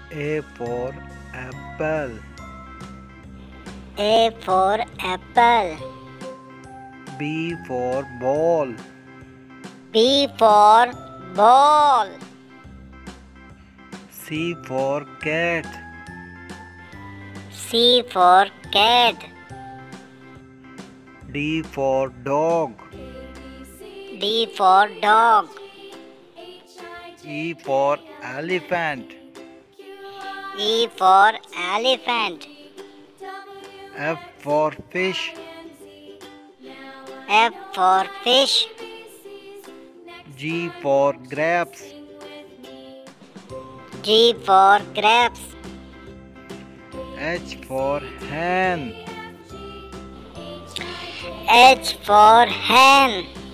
A for apple. A for apple. B for ball. B for ball. C for cat. C for cat. D for dog. D for dog. E for elephant. E for elephant. F for fish. F for fish. G for grapes. G for grapes. H for hen. H for hen.